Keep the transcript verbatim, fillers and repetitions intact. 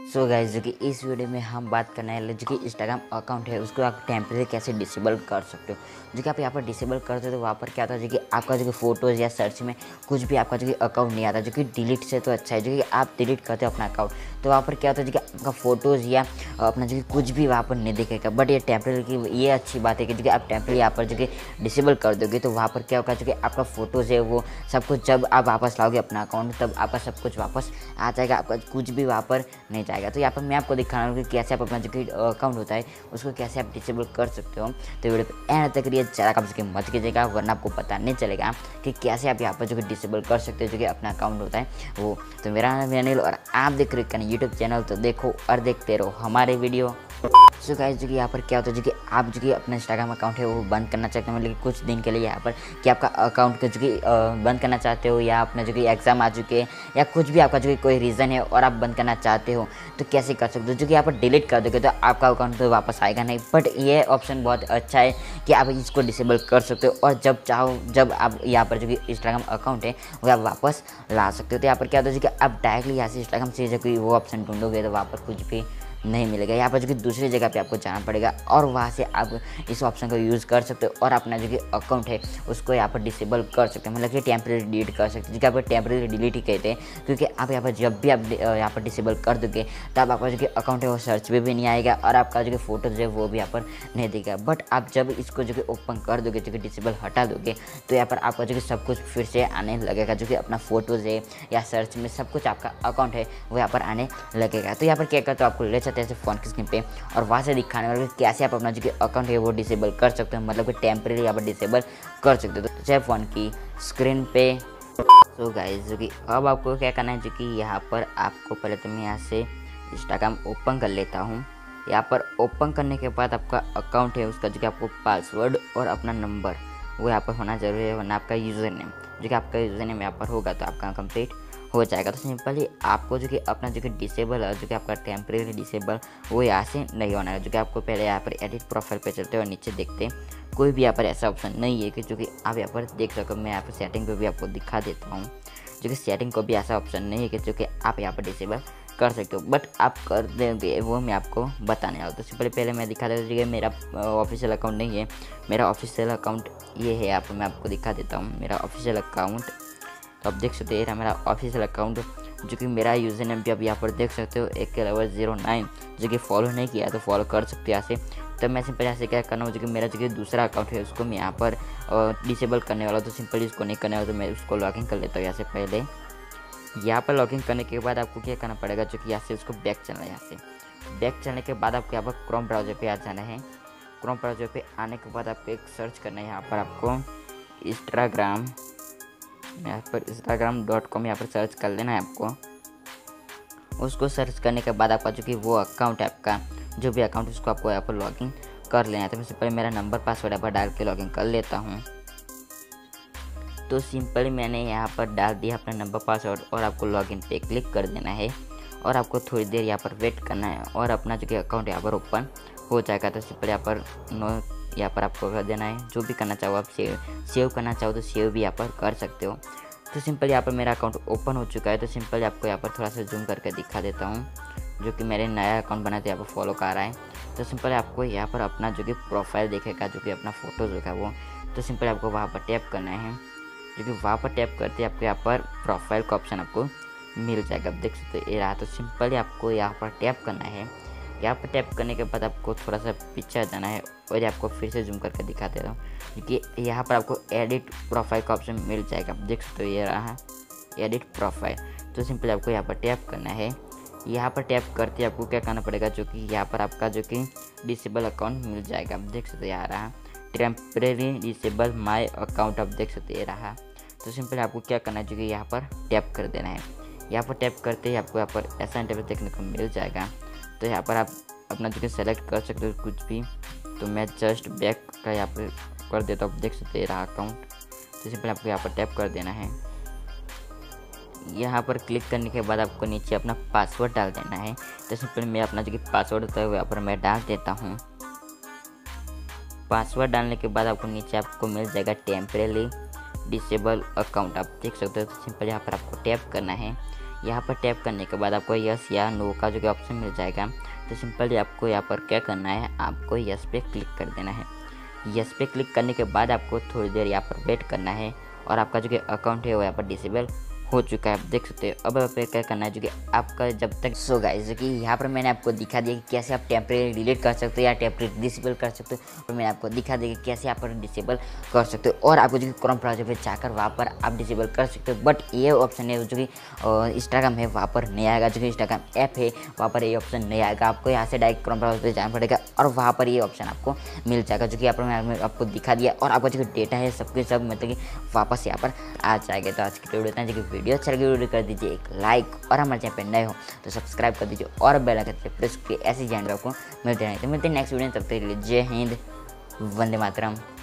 So guys जो कि इस वीडियो में हम बात करने वाले जो कि इंस्टाग्राम अकाउंट है उसको आप टेम्परेरी कैसे डिसेबल कर सकते हो। जो कि आप यहाँ पर डिसेबल करते हो तो वहाँ पर क्या होता है जो कि आपका जो कि फ़ोटोज़ या सर्च में कुछ भी आपका जो कि अकाउंट नहीं आता, जो कि डिलीट से तो अच्छा है। जो कि आप डिलीट करते हो अपना अकाउंट तो वहाँ पर क्या होता है जो कि आपका फ़ोटोज़ या अपना जो कि कुछ भी वहाँ पर नहीं दिखेगा। बट ये टेम्परेरी की ये अच्छी बात है कि जो कि आप टेम्परेरी यहाँ पर जो कि डिसेबल कर दोगे तो वहाँ पर क्या होगा जो कि आपका फ़ोटोज़ है वो सब कुछ जब आप वापस लाओगे अपना अकाउंट तब आपका सब कुछ वापस आ जाएगा, आपका कुछ भी वहाँ पर नहीं जाएगा। तो यहाँ पर मैं आपको दिखा रहा हूँ कि कैसे आप अपना जो कि अकाउंट होता है उसको कैसे आप डिसेबल कर सकते हो। तो वीडियो पे एंड तक रहिए, ज़्यादा कम से कम मत कीजिएगा वरना आपको पता नहीं चलेगा कि कैसे आप यहाँ पर जो कि डिसेबल कर सकते हो जो कि अपना अकाउंट होता है वो। तो मेरा नाम है अनिल और आप देख रहे हैं यूट्यूब चैनल, तो देखो और देखते रहो हमारे वीडियो। सो गाइस जो कि यहाँ पर क्या होता है जो कि आप जो कि अपना इंस्टाग्राम अकाउंट है वो बंद करना चाहते हो, मतलब कुछ दिन के लिए यहाँ पर कि आपका अकाउंट को जो कि बंद करना चाहते हो या अपना जो कि एग्ज़ाम आ चुके हैं या कुछ भी आपका जो कि कोई रीज़न है और आप बंद करना चाहते हो तो कैसे कर सकते हो। जो कि यहाँ पर डिलीट कर दोगे तो आपका अकाउंट तो वापस आएगा नहीं, बट ये ऑप्शन बहुत अच्छा है कि आप इसको डिसेबल कर सकते हो और जब चाहो जब आप यहाँ पर जो कि इंस्टाग्राम अकाउंट है वो आप वापस ला सकते हो। तो यहाँ पर क्या होता है जो कि आप डायरेक्टली यहाँ से इंस्टाग्राम से जो कि वो ऑप्शन ढूंढोगे तो वहाँ पर कुछ भी नहीं मिलेगा। यहाँ पर जो कि दूसरी जगह पे आपको जाना पड़ेगा और वहाँ से आप इस ऑप्शन को यूज़ कर सकते हो और अपना जो कि अकाउंट है उसको यहाँ पर डिसेबल कर सकते हैं, मतलब कि टेम्परेरी डिलीट कर सकते हैं। जो कि आप टेम्परेरी डिलीट ही कहते हैं क्योंकि आप यहाँ पर जब भी आप यहाँ पर डिसेबल कर दोगे तब आपका जो कि अकाउंट है वो सर्च में भी नहीं आएगा और आपका जो कि फ़ोटोज़ है वो भी यहाँ पर नहीं दिखेगा। बट आप जब इसको जो कि ओपन कर दोगे जो कि डिसेबल हटा दोगे तो यहाँ पर आपका जो कि सब कुछ फिर से आने लगेगा, जो कि अपना फ़ोटोज़ है या सर्च में सब कुछ आपका अकाउंट है वो यहाँ पर आने लगेगा। तो यहाँ पर क्या करते हो आपको ले ऐसे फ़ोन की स्क्रीन पे और वहाँ से दिखाने वाले कैसे आप अपना जो कि अकाउंट है वो डिसेबल कर सकते हो, मतलब कि टेम्परेरी यहाँ पर डिसेबल कर सकते हो तो चाहे फ़ोन की स्क्रीन पे। सो गाइस जो कि अब आपको क्या करना है जो कि यहाँ पर आपको पहले तो मैं यहाँ से इंस्टाग्राम ओपन कर लेता हूँ। यहाँ पर ओपन करने के बाद आपका अकाउंट है उसका जो कि आपको पासवर्ड और अपना नंबर वो यहाँ पर होना जरूरी है, वरना आपका यूज़र नेम जो कि आपका यूज़र नेम यहाँ पर होगा तो आपका कंप्लीट हो जाएगा। तो सिंपली आपको जो कि अपना जो कि डिसेबल है जो कि आपका टेम्परेरी डिसेबल वो यहाँ से नहीं होना है। जो कि आपको पहले यहाँ पर एडिट प्रोफाइल पे चलते हो और नीचे देखते कोई भी यहाँ पर ऐसा ऑप्शन नहीं है कि जो कि आप यहाँ पर देख सको। मैं यहाँ पर सेटिंग पे भी आपको दिखा देता हूँ जो कि सेटिंग को भी ऐसा ऑप्शन नहीं है कि जो कि आप यहाँ पर डिसेबल कर सकते हो, बट आप कर देंगे वो मैं आपको बताने वाला हूँ। तो सिंपली पहले मैं दिखा देता हूँ कि मेरा ऑफिशियल अकाउंट नहीं है, मेरा ऑफिशियल अकाउंट ये है। यहाँ पर मैं आपको दिखा देता हूँ मेरा ऑफिशियल अकाउंट। तो आप देख सकते हैं मेरा ऑफिशियल अकाउंट जो कि मेरा यूज़र नेम भी आप यहाँ पर देख सकते हो एक के अलावा जीरो नाइन, जो कि फॉलो नहीं किया तो फॉलो कर सकते हो यहाँ से। तो मैं सिंपल यहाँ से क्या करना हूँ जो कि मेरा जो कि दूसरा अकाउंट है उसको मैं यहाँ पर डिसेबल करने वाला हूँ। तो सिंपली इसको नहीं करने वाला तो मैं उसको लॉगिन कर लेता हूँ यहाँ से। पहले यहाँ पर लॉगिन करने के बाद आपको क्या करना पड़ेगा जो कि यहाँ से उसको बैक चलना है। यहाँ से बैक चलने के बाद आपको यहाँ पर क्रोम ब्राउज़र पर आ जाना है। क्रोम ब्राउज़र पर आने के बाद आपको एक सर्च करना है, यहाँ पर आपको इंस्टाग्राम यहाँ पर इंस्टाग्राम डॉट कॉम यहाँ पर सर्च कर लेना है आपको। उसको सर्च करने के बाद आपका जो कि वो अकाउंट है आपका जो भी अकाउंट उसको आपको यहाँ पर लॉगिन कर लेना है। तो मैं सिंपल मेरा नंबर पासवर्ड यहाँ पर डाल के लॉगिन कर लेता हूँ। तो सिंपल मैंने यहाँ पर डाल दिया अपना नंबर पासवर्ड और आपको लॉगिन पे क्लिक कर देना है और आपको थोड़ी देर यहाँ पर वेट करना है और अपना जो कि अकाउंट यहाँ पर ओपन हो जाएगा। तो सिंपल यहाँ पर नो यहाँ पर आपको कर देना है। जो भी करना चाहो आप सेव सेव करना चाहो तो सेव भी यहाँ पर कर सकते हो। तो सिंपल यहाँ पर मेरा अकाउंट ओपन हो चुका है। तो सिंपल आपको यहाँ पर थोड़ा सा जूम करके दिखा देता हूँ जो कि मेरे नया अकाउंट बना तो यहाँ पर फॉलो कर रहा है। तो सिंपल आपको यहाँ पर अपना जो कि प्रोफाइल देखेगा जो कि अपना फ़ोटोज़ होगा वो। तो सिंपल आपको वहाँ पर टैप करना है, जो कि वहाँ पर टैप करते आपको यहाँ पर प्रोफाइल का ऑप्शन आपको मिल जाएगा। आप देख सकते ये रहा। तो सिंपली आपको यहाँ पर टैप करना है। यहाँ पर टैप करने के बाद आपको थोड़ा सा पीछे आ जाना है और आपको फिर से जूम करके दिखा दे रहा हूँ क्योंकि यहाँ पर आपको एडिट प्रोफाइल का ऑप्शन मिल जाएगा। आप देख सकते हो ये रहा एडिट प्रोफाइल। तो सिंपली आपको यहाँ पर टैप करना है। यहाँ पर टैप करते आपको क्या करना पड़ेगा जो कि यहाँ पर आपका जो कि डिसेबल अकाउंट मिल जाएगा। आप देख सकते हो यहाँ रहा टेम्परेरी डिसेबल माई अकाउंट। आप देख सकते ये रहा। तो सिंपली आपको क्या करना है जो कि यहाँ पर टैप कर देना है। यहाँ पर टैप करते ही आपको यहाँ पर ऐसा इंटरफेस देखने को मिल जाएगा। तो यहाँ पर आप अपना जो कि सेलेक्ट कर सकते हो कुछ भी। तो मैं जस्ट बैक का यहाँ पर कर देता हूँ। देख सकते हैं रहा अकाउंट। तो सिंपल आपको यहाँ पर टैप कर देना है। यहाँ पर क्लिक करने के बाद आपको नीचे अपना पासवर्ड डाल देना है। तो सिंपल मैं अपना जो कि पासवर्ड होता है वो यहाँ पर मैं डाल देता हूँ। पासवर्ड डालने के बाद आपको नीचे आपको मिल जाएगा टेम्परेरी डिसेबल अकाउंट। आप देख सकते हो। तो सिंपल यहाँ पर आपको टैप करना है। यहाँ पर टैप करने के बाद आपको यस या नो का जो कि ऑप्शन मिल जाएगा। तो सिंपली आपको यहाँ पर क्या करना है, आपको यस पे क्लिक कर देना है। यस पे क्लिक करने के बाद आपको थोड़ी देर यहाँ पर वेट करना है और आपका जो कि अकाउंट है वो यहाँ पर डिसेबल हो चुका है, आप देख सकते हो। अब आप क्या करना है जो कि आपका जब तक सो गाइस जो कि यहाँ पर मैंने आपको दिखा दिया कि कैसे आप टेम्परेरी डिलीट कर सकते हो या टेम्परेरी डिसेबल कर सकते हो, और मैंने आपको दिखा दिया कि कैसे आप पर डिसेबल कर सकते हो। और आपको जो कि क्रोम ब्राउज़र पे जाकर वहाँ पर आप डिसेबल कर सकते हो। बट ये ऑप्शन है जो कि इंस्टाग्राम है वहाँ पर नहीं आएगा, जो कि इंस्टाग्राम ऐप है वहाँ पर ये ऑप्शन नहीं आएगा। आपको यहाँ से डायरेक्ट क्रोम ब्राउज़र पर जाना पड़ेगा और वहाँ पर ये ऑप्शन आपको मिल जाएगा, जो कि यहाँ पर मैंने आपको दिखा दिया। और आपका जो डेटा है सब कुछ सब मतलब कि वापस यहाँ पर आ जाएगा। तो आज की वीडियो इतना, जो कि वीडियो अच्छा लगे वीडियो कर दीजिए एक लाइक, और हमारे चैनल पर नए हो तो सब्सक्राइब कर दीजिए और बेल आइकन पे प्रेस करके ऐसी जानकारी आपको मिलते रहें। तो मिलते हैं नेक्स्ट वीडियो, तब तक के लिए जय हिंद, वंदे मातरम।